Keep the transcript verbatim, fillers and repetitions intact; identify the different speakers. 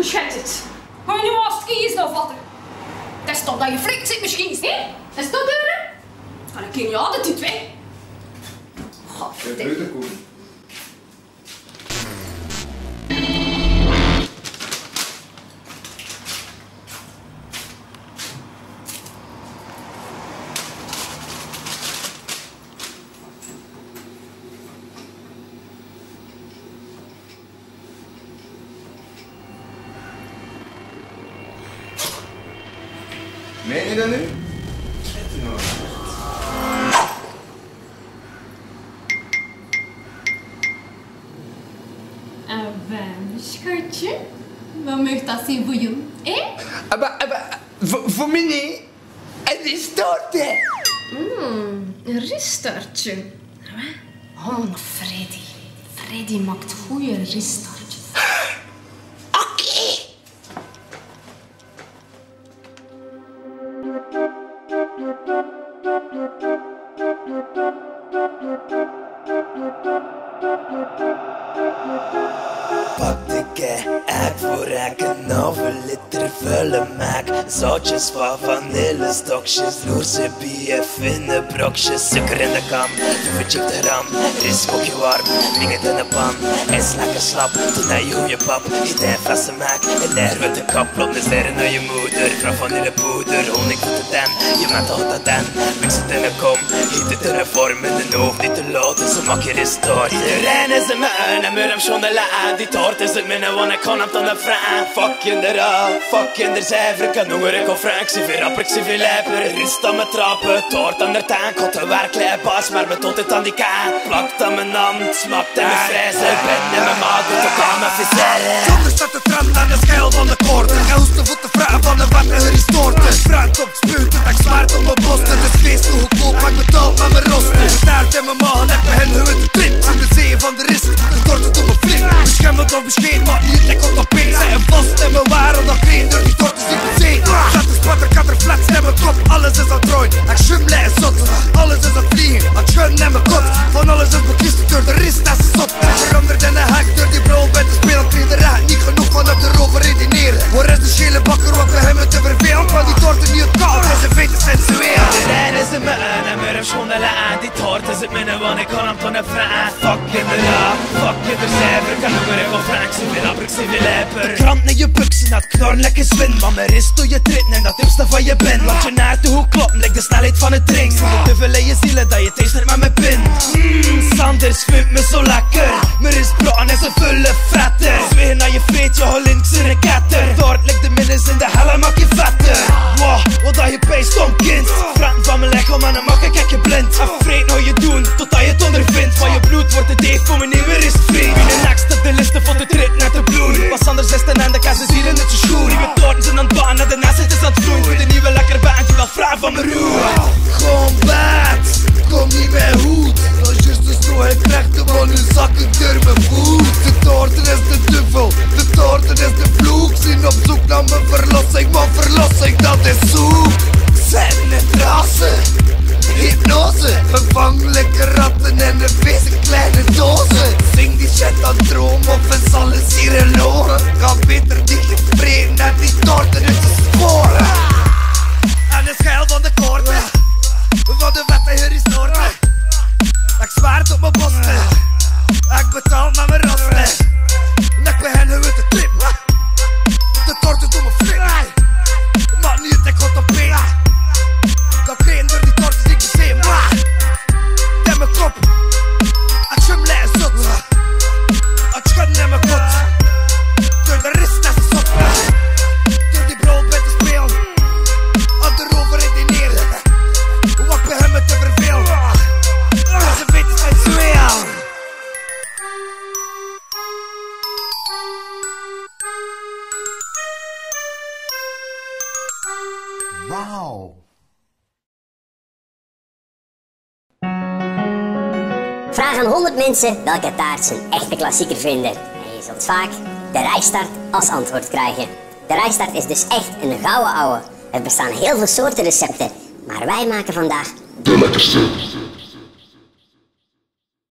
Speaker 1: Hoe schet het? Ga je nu maar als kiezen of wat? Het is toch dat je flikt zit misschien, hè? Is dat deuren? Kan ik hier niet altijd die twee? Godverdomme.
Speaker 2: Meen je dat nu?
Speaker 1: Ah ben, schatje. Wat mag dat zijn voor jou, hè?
Speaker 2: Maar, maar, voor, voor mij niet. Het is torte.
Speaker 1: Mmm, een ristartje. Oh, maar Freddy. Freddy maakt goede ristartjes.
Speaker 2: Oké. Pak de kei, ek voor ek een halve liter vuile maak. Zoutjes van vanillestokjes, roerse bier, finne brokjes, suiker in de kam, vijfentwintig gram, ris ook je warm, meng het in de pan, is lekker slap, toen naar je goeie pap, in een flessen maak, en daar wordt de kap, plop de sterren naar je moeder, vraag vanillepoeder, honing voor de den, je maakt al dat den, mix het in de kom, giet het in de vorm, in de hoofd niet te laten, zo maak je rest torte. Rein is de muin, en muur hem schoon de laat, die torte is het minne, want ik kan hem dan de vraag, fuck in de ra, fuck in de cijfer, kan honger ik of frank, zie veel rapper, ik zie veel lijper, rist aan me trappen, toort aan de tank, had de werklei pas, maar me tot het aan die kaart, plakt aan mijn hand, smakt in mijn vrijzen, ben in mijn maat, doet de kam en viseren.
Speaker 3: Zonder staat de trend aan de schijl van de koorden, ga hoesten voor de vragen van de watten, er is toorten, bruint op spuiten, ik zwaard om mijn bosten, het is feest hoe goedkoop, ik betaal met mijn rosten, de taart in mijn maag, ik ben hen hoe het de trip, in de zee van de rist, de torten door mijn flink, beschermd of bescheen, maar niet, ik kom op peen, zij en vast in mijn waren, dat geen door die torten die ik zee, zat de spatter, ik had er flats in mijn kop, alles is aan trooien, ik schumle en zot, alles is aan vliegen, ik schun in mijn kot, van alles is bekist door de rist, dat is zot, ik veranderd in een hek door die brouw bij de spelen, kreeg de raad, niet genoeg van op de rover redeneren, waar is de schele bakker, wat we hebben te vervelen, van die torten niet het koud, en ze weten sensueel.
Speaker 2: De rein is de muin, en muur hem schoon de laat, die torte is het minne, want ik kan hem dan de vraag, fuck in de ra, fuck in de cijfer, kan honger ik of frank, zie veel rapper, ik zie veel lijper. De krant naar je buksen, dat knorren lekker zwin, maar mijn rist door je tritten en dat diepste van je bin, laat je naar de hoek kloppen, lijkt de snelheid van het drink, voel de duvel in je zielen, dat je teestert met mijn pin. Mmm, Sanders vindt me zo lekker, mijn rist braun is een vulle fretter, zwegen naar je vreet, je hol links in een ketter, dort ligt de minnes in de helle, maak je vetter. Wow, wat dat je bij stom kind, fretten van mijn lichaam en dan maak ik je blind, en vreet nou je doen, totdat je het ondervindt, van je bloed wordt het deeg voor mijn nieuwe ristvriend. Wie de next op de liste voor de trip naar de bloed, was anders is ten einde, kan ze zielen uit je schoen, die met torten zijn aan het baan, en de nest is aan het vloeien, voor de nieuwe lekker band, die wil vragen van mijn roer.
Speaker 3: Gewoon bad, kom niet bij hoed, als just de snoe, ik krijg de man in zakken door mijn voet. De torten is de duivel, de torten is de vloek, zien op zoek naar mijn verlossing, maar verlossing dat is zoek. Zijn het rassen, hypnose, vervangelijke ratten en een wezen kleine dozen. Zing die shit aan droom of is alles hier in oren, ga beter die gevreden en die torten uit de sporen. En de schijl van de koorden, van de wetten hier is noorden. Ik zwaard op mijn bosten, ik betaal met mijn rosten. En ik begin nu uit de trip, de torten doen me flip. Maar niet, ik ga op peen. Ik kreeg door die torten die ik bezee, maar in mijn kop, ik schumle en zot. Ik schud in mijn kot, door de rest dat is zot. Door die brouw bij te spelen, aan de rover redeneren. Wat bij hem te vervelen, en ze weten sensueel.
Speaker 4: Wauw.
Speaker 5: Vraag aan honderd mensen welke taart ze een echte klassieker vinden. En je zult vaak de rijstart als antwoord krijgen. De rijstart is dus echt een gouden ouwe. Er bestaan heel veel soorten recepten, maar wij maken vandaag
Speaker 6: de lekkerste.